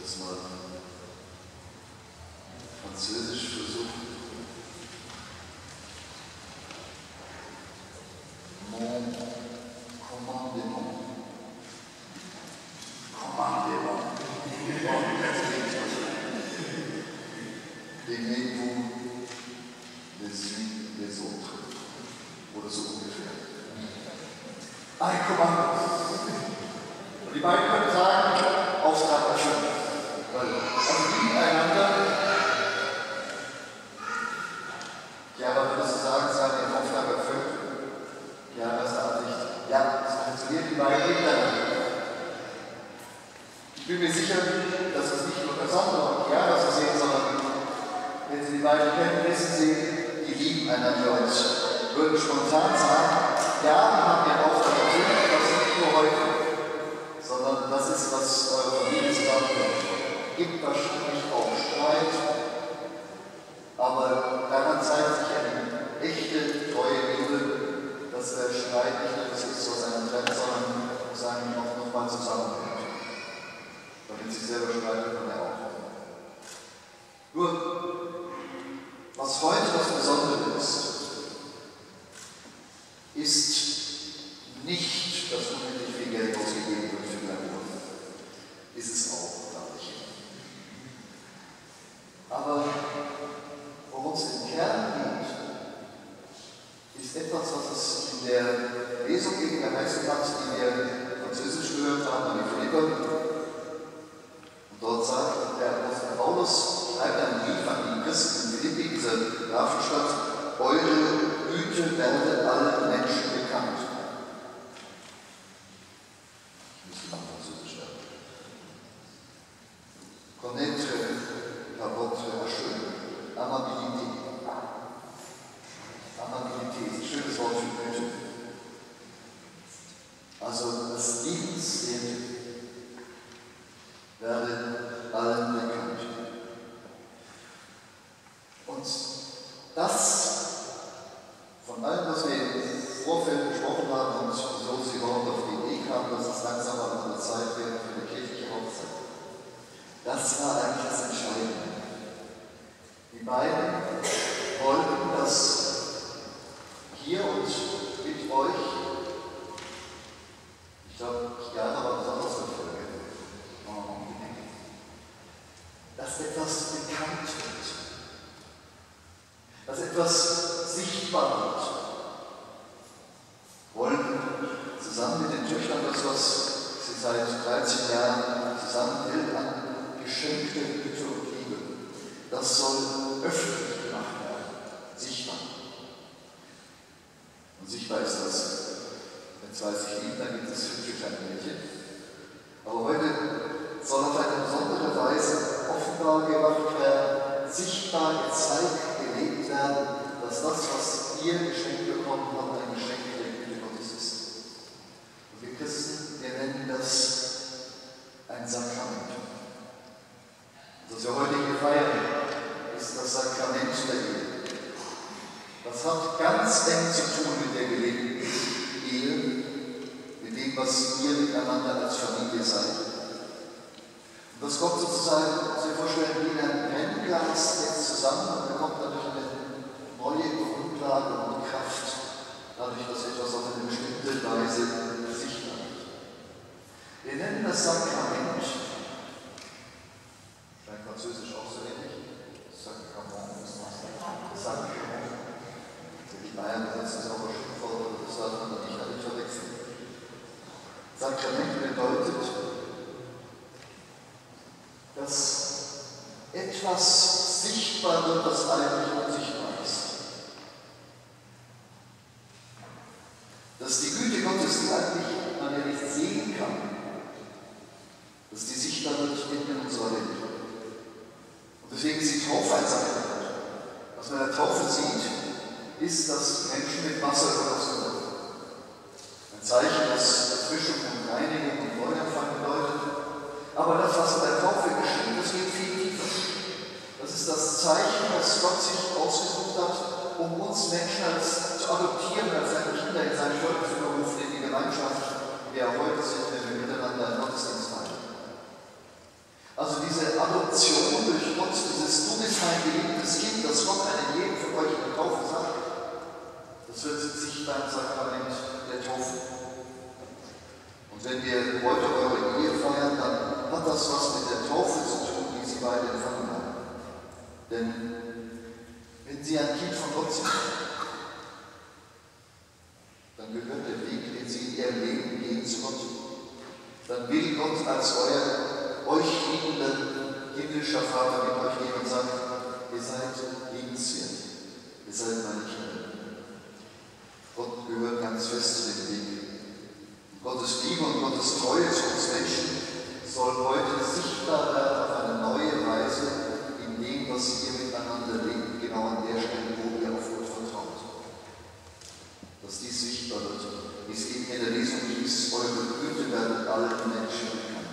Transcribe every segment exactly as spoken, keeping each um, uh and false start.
das mal französisch versuchen. Mon commandement. Commandement. Aimez-vous les unes les autres. Oder so ungefähr. Ein Kommando. Und die beiden können sagen, Auftrag erfüllt. Weil, also lieben einander. Ja, aber würdest du sagen, sie haben den Auftrag erfüllt? Ja, das ist der Ansicht. Ja, es funktioniert, die beiden miteinander. Ich bin mir sicher, dass es nicht nur Cassandra und Chiara so sehen, sondern wenn Sie die beiden kennen, wissen Sie, die lieben einander und würden spontan sagen, ja, wir haben ihren Auftrag erfüllt, das ist nicht nur heute, sondern das ist, was eure Familie zusammenbringt. Es gibt wahrscheinlich auch Streit, aber daran zeigt sich eine echte, treue Liebe, dass der Streit nicht nur das ist, was einen trennt, sondern sagen auch nochmal zusammenhält. Damit sich selber streiten kann er auch. Nur, was heute das Besondere ist, ist nicht, dass unendlich viel Geld ausgegeben wird für Glamour. Ist es auch, glaube ich. Aber worum es im Kern geht, ist etwas, was es in der Lesung gegen der Heiligen hat, die wir französisch gehört haben, an die Philipper. Und dort sagt der Apostel Paulus, schreibt einen Brief an die Christen in Philippi, diese Grafenstadt, eure Güte werde allen Menschen bekannt. Ich muss mal französisch lernen. Connaître la votre acheux, Amabilité. Amabilité ist ein schönes Wort für Güte. Also das Liebenswert werde allen bekannt. Und das, von allem, was wir im Vorfeld besprochen haben und so sie überhaupt auf die Idee kamen, dass es langsam mal eine Zeit wäre für eine kirchliche Hochzeit, das war eigentlich das Entscheidende. Die beiden wollten das hier und mit euch, ich glaube, Chiara war besonders dafür, dass etwas bekannt wird, dass etwas sichtbar wird. Wollen zusammen mit den Töchtern das, was sie seit dreizehn Jahren zusammen hält, an geschenkte Güte und Liebe, das soll öffentlich gemacht werden, sichtbar. Und sichtbar ist das, wenn zwei sich lieben, dann gibt es hübsche kleine Mädchen. Aber heute soll auf eine besondere Weise offenbar gemacht werden, sichtbar gezeigt, gelebt werden, dass das, was ihr geschenkt bekommen habt, ein Geschenk der Güte Gottes ist. Und wir Christen, wir nennen das ein Sakrament. Das wir heute hier feiern, ist das Sakrament der Ehe. Das hat ganz eng zu tun mit der gelebten Ehe, mit dem, was ihr miteinander als Familie seid. Und das kommt sozusagen, Sie vorstellen, wie ein Brennglas jetzt zusammen und bekommt dadurch eine neue Grundlage und Kraft, dadurch, dass etwas auf eine bestimmte Weise sichtbar wird. Wir nennen das Sakrament, scheint Französisch auch so ähnlich, Sakrament ist das Sakrament. Die Bayern besetzen es auch ein Schimpfwort, aber das darf man dann nicht alle verwechseln. Sakrament bedeutet, dass etwas sichtbar wird, das eigentlich unsichtbar ist. Dass die Güte Gottes, die eigentlich man ja nicht sehen kann, dass die sichtbar wird in unserer Welt. Und deswegen ist die Taufe ein Sakrament. Was man in der Taufe sieht, ist, dass Menschen mit Wasser gegossen werden. Ein Zeichen, das Erfrischung und Reinigung und Neuanfang bedeutet. Aber das, was in der Taufe geschieht, das geht viel tiefer. Das ist das Zeichen, das Gott sich ausgesucht hat, um uns Menschen als, zu adoptieren, als seine Kinder in sein Volk zu berufen, in die Gemeinschaft, in der heute sind, wenn wir miteinander einen Gottesdienst feiern. Also diese Adoption durch Gott, dieses Du bist mein geliebtes Kind, das Gott einem jeden von euch in der Taufe sagt, das wird sichtbar im Sakrament der Taufe. Und wenn wir heute eure Ehe feiern, dann hat das was mit der Taufe zu tun, die sie beide empfangen haben. Denn wenn sie ein Kind von Gott sind, dann gehört der Weg, den sie in ihrem Leben gehen, zu Gott. Dann will Gott als euer, euch liebender himmlischer Vater mit euch gehen und sagt, ihr seid liebenswert, ihr seid meine Kinder. Gott gehört ganz fest zu dem Weg. Gottes Liebe und Gottes Treue zu uns Menschen soll heute sichtbar werden auf eine neue Weise in dem, was ihr miteinander lebt, genau an der Stelle, wo ihr auf Gott vertraut. Dass dies sichtbar wird, wie es eben in der Lesung hieß, eure Güte werden allen Menschen bekannt.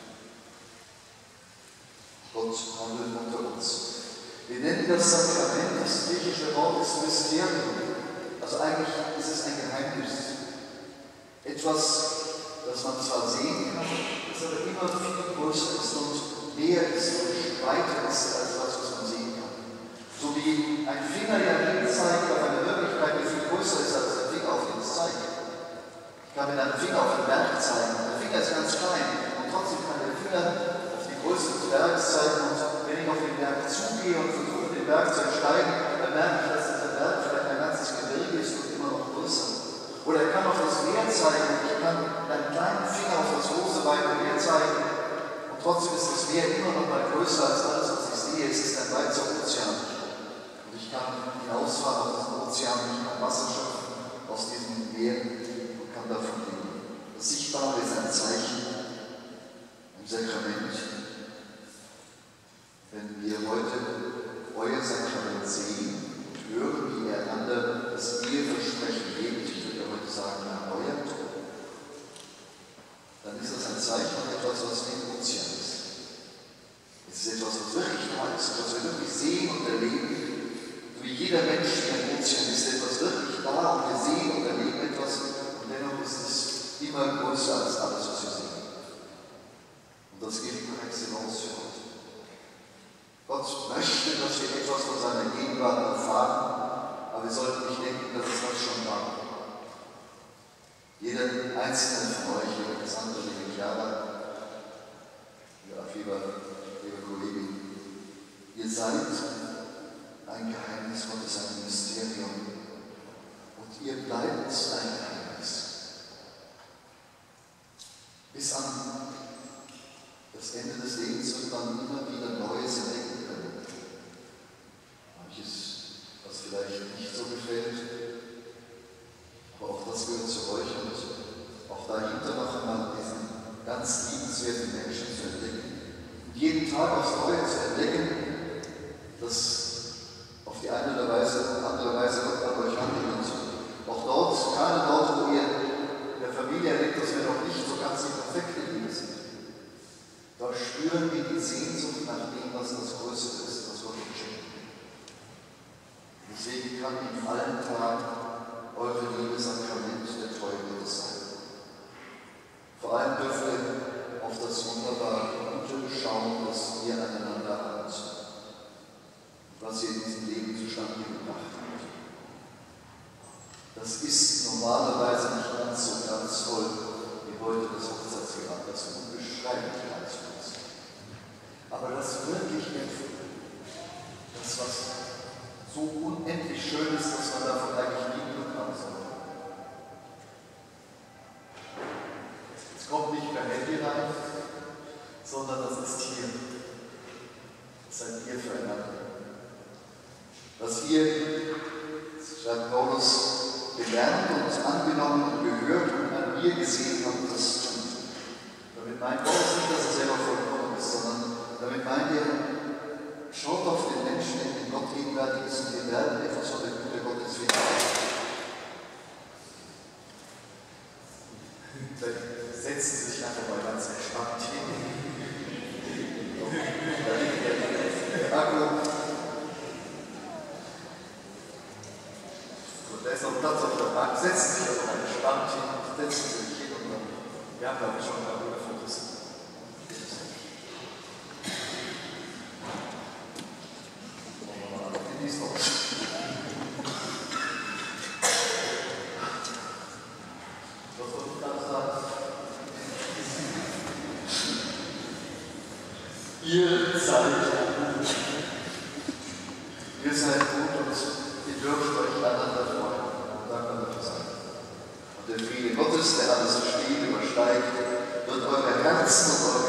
Gott handelt unter uns. Wir nennen das Sakrament, das griechische Wort ist Mysterium. Also eigentlich ist es ein Geheimnis. Etwas, das man zwar sehen kann, das aber immer viel größer ist und mehr ist und weiter ist als das, was man sehen kann. So wie ein Finger ja hinzeigt auf eine Wirklichkeit, die viel größer ist als der Finger, auf den es zeigt. Ich kann mit einem Finger auf den Berg zeigen. Der Finger ist ganz klein und trotzdem kann der Finger auf die Größe des Berges zeigen. Und wenn ich auf den Berg zugehe und versuche, den Berg zu ersteigen, dann merke ich, dass dieser Berg vielleicht ein ganzes Gebirge ist und immer noch größer. Oder er kann auf das Meer zeigen, ich kann mit einem kleinen Finger auf das große weite Meer zeigen und trotzdem ist das Meer immer noch mal größer als alles, was ich sehe. Es ist ein weiter Ozean. Und ich kann hinausfahren auf diesen Ozean, ich kann Wasser schöpfen aus diesem Meer und kann davon leben. Das Sichtbare ist ein Zeichen im Sakrament. Wenn wir heute euer Sakrament sehen und hören, wie ihr einander das Eheversprechen lebt, ich würde heute sagen, erneuert, dann ist das ein Zeichen von etwas, was wie ein Ozean ist. Es ist etwas, was wirklich da ist, was wir wirklich sehen und erleben. Wie jeder Mensch wie ein Ozean ist etwas wirklich da und wir sehen und erleben etwas und dennoch ist es immer größer als alles, was wir sehen. Und das gilt par excellence für Gott. Gott möchte, dass wir etwas von seiner Gegenwart erfahren, aber wir sollten nicht denken, dass es das schon war. Jeder einzelne von euch, liebe Cassandra, liebe Chiara, liebe Afiba, liebe Kollegin, ihr seid ein Geheimnis Gottes, ein Mysterium. Und ihr bleibt ein Geheimnis. Bis an das Ende des Lebens wird man immer wieder Neues entdecken können. Manches, was vielleicht nicht so gefällt, aber auch das gehört zu euch und auch dahinter noch einmal diesen ganz liebenswerten Menschen zu entdecken. Und jeden Tag aufs Neue zu entdecken, dass auf die eine oder andere Weise Gott an euch handelt. Auch dort, gerade dort, wo ihr in der Familie erlebt, dass wir noch nicht so ganz die perfekte Liebe sind, da spüren wir die Sehnsucht nach dem, was das Größte ist, was Gott uns schenkt. Deswegen kann in allen Tagen eure Liebe Sakrament der Treue Gottes sein. Vor allem dürft ihr auf das wunderbare Gute schauen, das ihr aneinander habt, was ihr in diesem Leben zustande gebracht habt. Das ist normalerweise nicht ganz so glanzvoll wie heute das Hochzeitsgewand, das unbeschreiblich glanzvoll ist. Aber das wirklich Wertvolle, das, was so unendlich schön ist, dass man davon eigentlich nie Glück haben soll. Es kommt nicht per Handy rein, sondern das ist hier. Das seid ihr füreinander. Was ihr, schreibt Paulus, gelernt und angenommen und gehört und an mir gesehen habt, das tut. Damit meint Paulus nicht, dass er selber vollkommen ist, sondern damit meint er, schaut auf den Menschen, in dem Gott gegenwärtig ist und wir werden etwas von der Güte Gottes finden. Vielleicht setzen Sie sich einfach mal ganz entspannt hin. Da liegt der Akku. Da ist noch Platz auf der Bank. Setzen Sie sich also mal entspannt hin. Setzen Sie sich hin und dann. Wir haben, glaube ich, schon ein paar gute Fotos. Was soll ich gerade sagen? Ihr seid gut. Ihr seid gut und ihr dürft euch einander freuen. Dank dafür sein. Und der Friede Gottes, der alles versteht, übersteigt, wird eure Herzen und eure